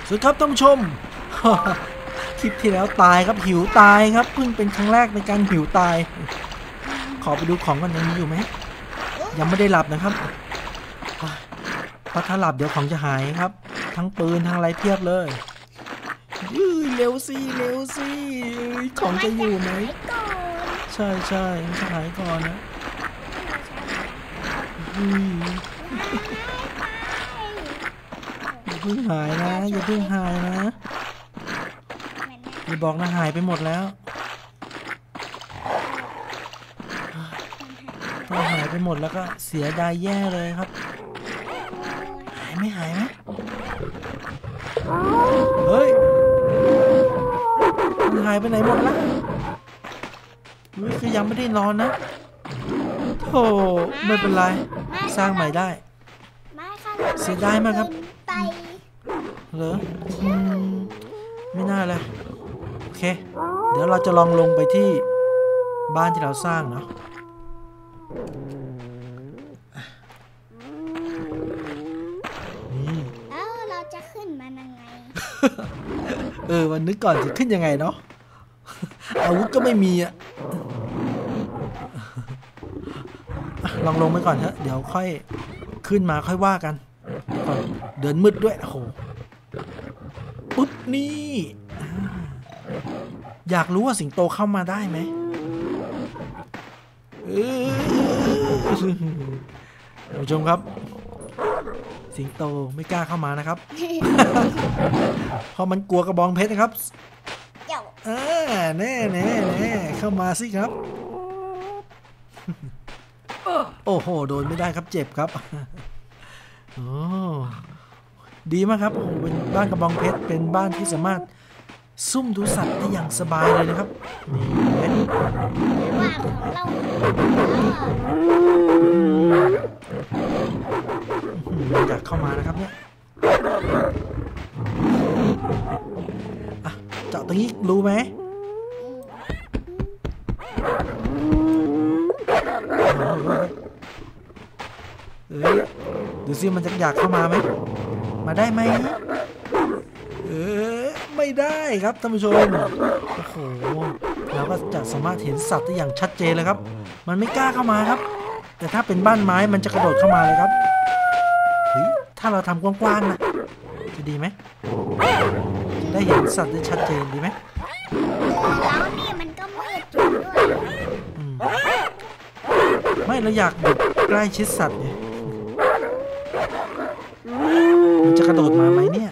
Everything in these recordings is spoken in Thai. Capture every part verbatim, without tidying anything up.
สวัสดีครับท่านผู้ชม คลิปที่แล้วตายครับหิวตายครับเพิ่งเป็นครั้งแรกในการหิวตายขอไปดูของกันยังมีอยู่ไหมยังไม่ได้หลับนะครับเพราะถ้าหลับเดี๋ยวของจะหายครับทั้งปืนทั้งอะไรเพียบเลยยื้อเร็วสิเร็วสิของจะอยู่ไหมใช่ใช่จะหายก่อนนะอย่าเพิ่งหายนะอย่าเพิ่งหายนะอย่าบอกนะหายไปหมดแล้วถ้าหายไปหมดแล้วก็เสียดายแย่เลยครับหายไม่หายไหมเฮ้ยมันหายไปไหนหมดละนี่คือยังไม่ได้นอนนะโธ่ไม่เป็นไรสร้างใหม่ได้เสียดายมากครับเหรอไม่น่าเลยโอเคเดี๋ยวเราจะลองลงไปที่บ้านที่เราสร้างเนาะนี่เอ้าเราจะขึ้นมายังไงเออวันนึกก่อนจะขึ้นยังไงเนาะอาวุธก็ไม่มีอ่ะลองลงไปก่อนเถอะเดี๋ยวค่อยขึ้นมาค่อยว่ากันก่อนเดินมืดด้วยโอ้โหปุ๊บนี่อยากรู้ว่าสิงโตเข้ามาได้ไหมท่านผู้ชมครับสิงโตไม่กล้าเข้ามานะครับ เพราะมันกลัวกระบองเพชรนะครับเออแน่แน่แน่เข้ามาสิครับ โอ้โหโดนไม่ได้ครับเจ็บครับโอ้ดีมากครับโอ้โหเป็นบ้านกระบองเพชรเป็นบ้านที่สามารถซุ่มดูสัตว์ได้อย่างสบายเลยนะครับนี่ว่าของเราอยากเข้ามานะครับเนี่ยเจาะตรงนี้รู้ไหมเอ้ยดูซิมันจะอยากเข้ามาไหมมาได้ไหมเออไม่ได้ครับท่านผู้ชมโอ้โหเราก็จะสามารถเห็นสัตว์ได้อย่างชัดเจนเลยครับมันไม่กล้าเข้ามาครับแต่ถ้าเป็นบ้านไม้มันจะกระโดดเข้ามาเลยครับเฮ้ยถ้าเราทำกว้างๆนะจะดีไหมจะได้เห็นสัตว์ได้ชัดเจนดีไหมแล้วนี่มันก็มืดด้วยไม่เราอยากอยู่ใกล้ชิดสัตว์ไงมันจะกระโดดมาไหมเนี่ย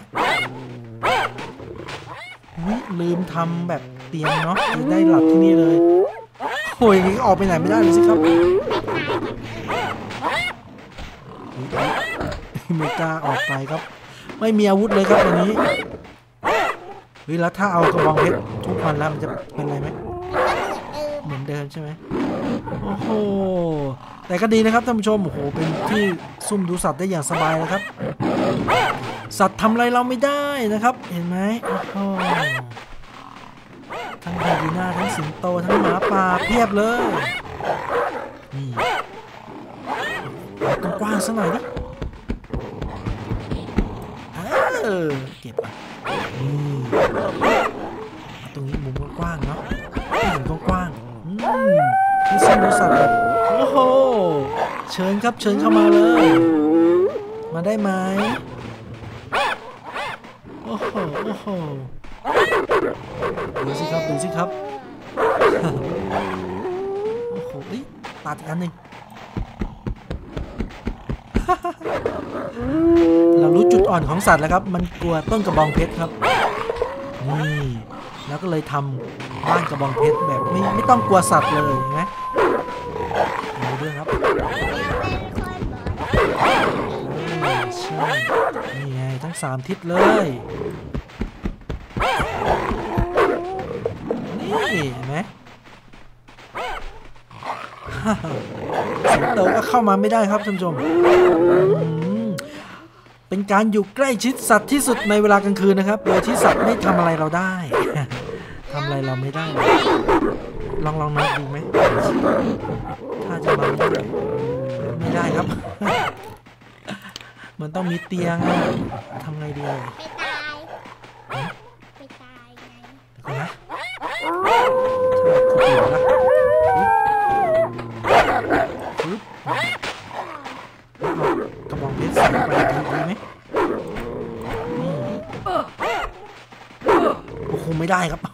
ลืมทำแบบเตียงเนาะจะได้หลับที่นี่เลยโอ้ยออกไปไหนไม่ได้เลยสิครับไม่กล้าออกไปครับไม่มีอาวุธเลยครับวันนี้เฮ้ยแล้วถ้าเอากระบองเพชรทุกวันแล้วมันจะเป็นอะไรไหมเหมือนเดิมใช่ไหมโอ้โหแต่ก็ดีนะครับท่านผู้ชมโอ้โหเป็นที่ซุ่มดูสัตว์ได้อย่างสบายนะครับสัตว์ทำอะไรเราไม่ได้นะครับเห็นไหมโอ้โหทั้งไฮยีน่าทั้งสิงโตทั้งหมาป่าเพียบเลยนี่ตรงกว้างสักหน่อยดิเออเก็บอ่ะตรงนี้มุมกว้างเนาะมุมกว้างที่ซุ่มดูสัตว์แบบโอ้โหเชิญครับเชิญเข้ามาเลยมาได้ไหมโอ้โหโอ้โหดูสิครับดูสิครับโอ้โหตัดอีกอันหนึ่งเรารู้จุดอ่อนของสัตว์แล้วครับมันกลัวต้นกระบองเพชรครับนี่แล้วก็เลยทำบ้านกระบองเพชรแบบไม่ไม่ต้องกลัวสัตว์เลยเห็นไหมดูด้วยครับใช่นี่ไงทั้งสามทิศเลยนี่เห็นไหมสิงโตก็เข้ามาไม่ได้ครับท่านผู้ชมเป็นการอยู่ใกล้ชิดสัตว์ที่สุดในเวลากลางคืนนะครับโดยที่สัตว์ไม่ทำอะไรเราได้ทำอะไรเราไม่ได้ลองลองนับดูไหมถ้าจะมาไม่ได้ไม่ได้ครับมันต้องมีเตียงอะทำไงดีไม่ได้ครับ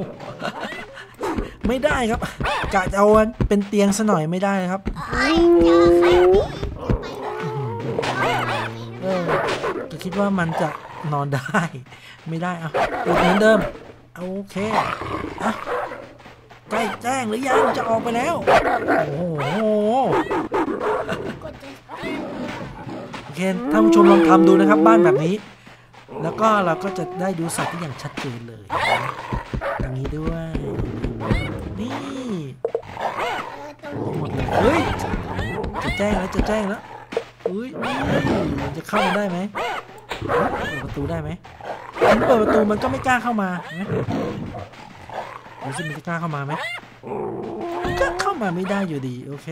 ไม่ได้ครับกะจะเอาเป็นเตียงซะหน่อยไม่ได้ครับเอ้ยเจอใครนี่ไปเออจะคิดว่ามันจะนอนได้ ไม่ได้อ่ะปิดเหมือนเดิมโอเคอ่ะใกล้แจ้งหรือยังจะออกไปแล้วโอ้โหกดจะโอเคท่านผู้ชมลองทำดูนะครับบ้านแบบนี้ แล้วก็เราก็จะได้ดูสัตว์ที่อย่างชัดเจนเลยตรงนี้ด้วยนี่เออตรงหมดเลยเฮ้ยจะแจ้งแล้วจะแจ้งแล้วอุ้ยนี่จะเข้ามาได้ไหมเปิดประตูได้ไหมถ้าเปิดประตูมันก็ไม่กล้าเข้ามาเห็นไหมดูสิมันจะกล้าเข้ามาไหมก็เข้ามาไม่ได้อยู่ดีโอเค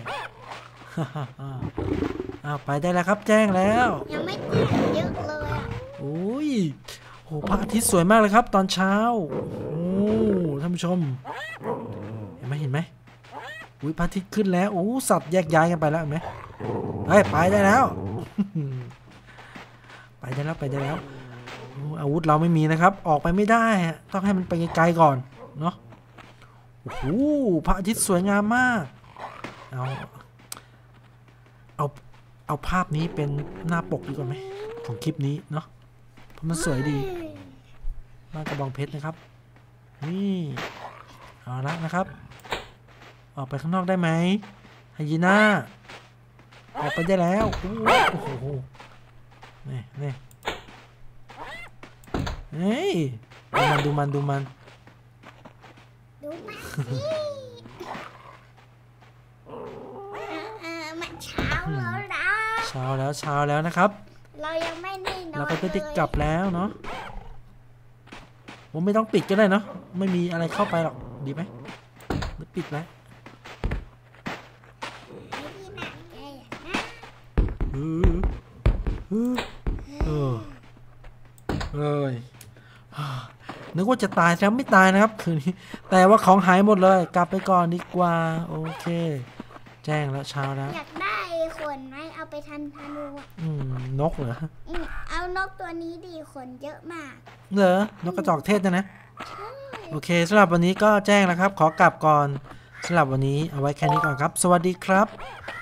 อ้าวไปได้แล้วครับแจ้งแล้วยังไม่แจ้งเยอะเลยอ่ะโอ้ยโหพระอาทิตย์สวยมากเลยครับตอนเช้าโอ้ท่านผู้ชมเห็นไหมเห็นไหมอุ้ยพระอาทิตย์ขึ้นแล้วโอ้สัตว์แยกย้ายกันไปแล้วเห็นไหมเฮ้ยไปได้แล้ว ไปได้แล้วไปได้แล้วอาวุธเราไม่มีนะครับ ออกไปไม่ได้ต้องให้มันไปไกลๆก่อนเนาะโอ้โหพระอาทิตย์สวยงามมากเอาเอาเอาภาพนี้เป็นหน้าปกดีกว่าไหมของคลิปนี้เนาะเพราะมันสวยดีบ้านกระบองเพชรนะครับนี่เอาละนะครับออกไปข้างนอกได้ไหมไฮยีน่าออกไปได้แล้วโอ้โหนี่นี่เฮ้ยดูมันดูมันดูมันดูมาสิเออมันเช้าแล้วนะเช้าแล้วเช้าแล้วนะครับเรายังไม่ได้นอนเราก็จะได้กลับแล้วเนาะผมไม่ต้องปิดก็ได้เนาะไม่มีอะไรเข้าไปหรอกดีไหมหรือปิดแล้วเออเออเออเอ้ยนึกว่าจะตายแล้วไม่ตายนะครับคืนนี้แต่ว่าของหายหมดเลยกลับไปก่อนดีกว่าโอเคแจ้งแล้วเช้าแล้วอยากได้ขนไหมเอาไปทันธนูอ่ะอืมนกเหรออืมเอานกตัวนี้ดีขนเยอะมากเหรอนกกระจอกเทศนะนะโอเคสำหรับวันนี้ก็แจ้งแล้วครับขอกลับก่อนสำหรับวันนี้เอาไว้แค่นี้ก่อนครับสวัสดีครับ